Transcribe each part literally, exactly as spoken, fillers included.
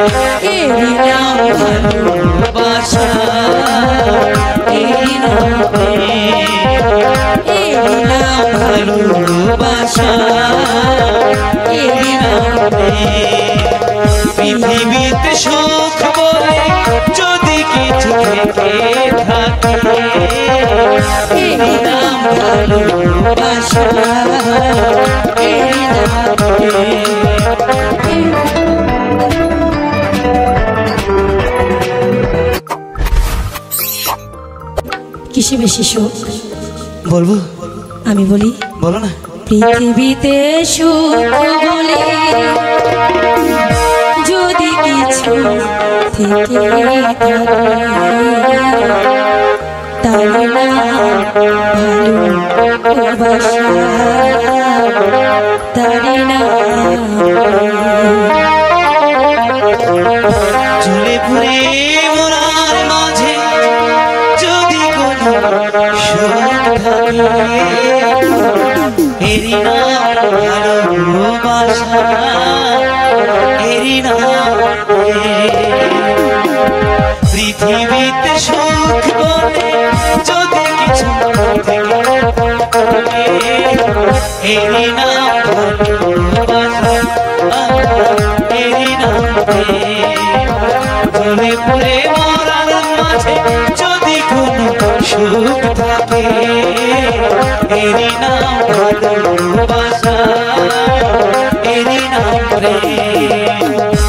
এরি নাম ভালোবাসা, এরি নাম এরি নাম ভালোবাসা, এরি নাম পৃথিবীতে সুখ বলে যদি কিছু থেকে থাকে, এরি নাম ভালোবাসা, এরি নাম কিসে বেশি সুখ বলবো? আমি বলি, বলো না। পৃথিবীতে সুখ বলে যদি কিছু থেকে থাকে, তার নাম ভালোবাসা, তার নাম ঝুলে পুরে মোরার মাঝে যদি কোনো সুখ থাকে, এরি নাম ভালোবাসা, এরি নাম পৃথিবীতে সুখ বলে যদি কিছু থেকে থাকে, এরি নাম ভালোবাসা, এরি নাম ঝুলে পুরে মোরার মাঝে যদি কোনো সুখ থাকে, এরি নাম ভালোবাসা, এরি নাম প্রেম।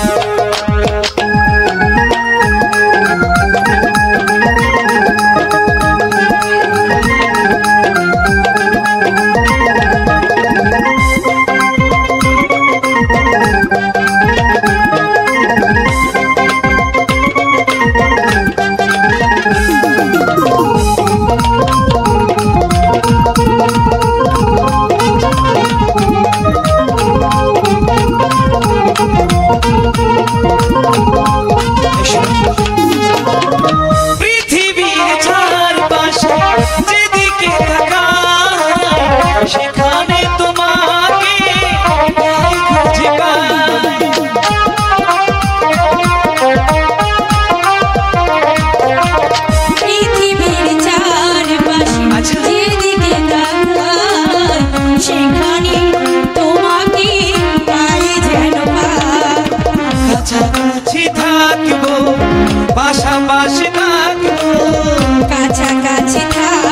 পৃথিবীর চারপাশে যেদিকে তাকাই, সেখানে তোমাকে খুঁজে পাই। পৃথিবীর চারপাশে যেদিকে তাকাই, সেখানে তোমাকে পাই যেন পাই। কাছাকাছি থাকবো, পাশাপাশি থাকবো, কাছাকাছি থাক